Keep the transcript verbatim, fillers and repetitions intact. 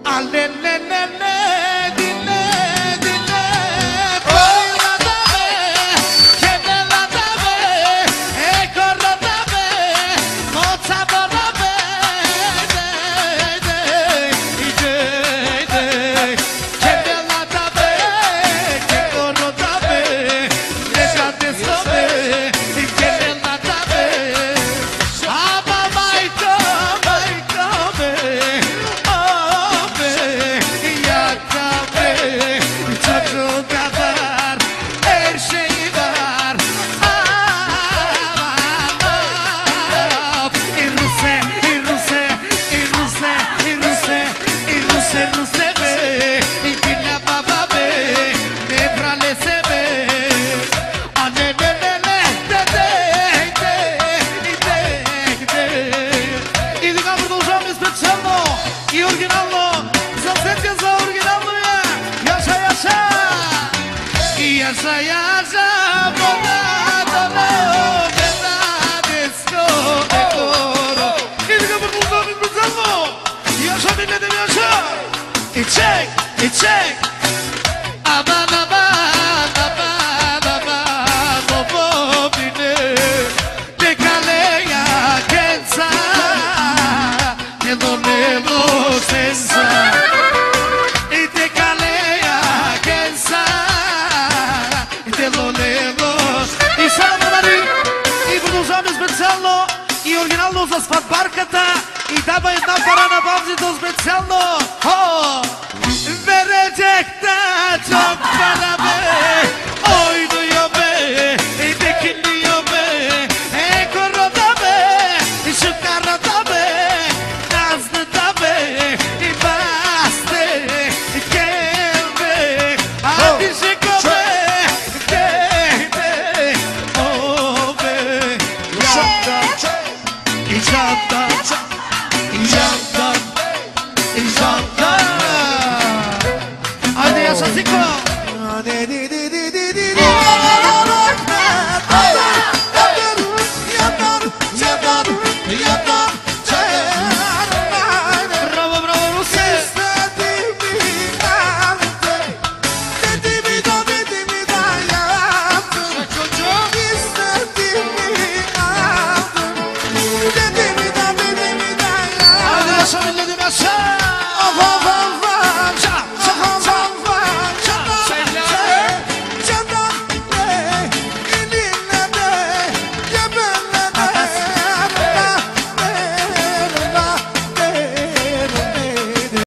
Check, check. Aman aman aman aman bobine de calea kenza ne donemo senza e de calea kenza te donemo и само нали и продължаваме специално и оригинално за сватбарката и дава една пара на бабзито специално. Хо! Verecekte çok bana be, oynuyor be, bekliyor be, e koroda be, şu karada be, nazlı da be, bastı, gel be, hadi şiko be, de de, o be, yandan, yandan, yandan, yandan.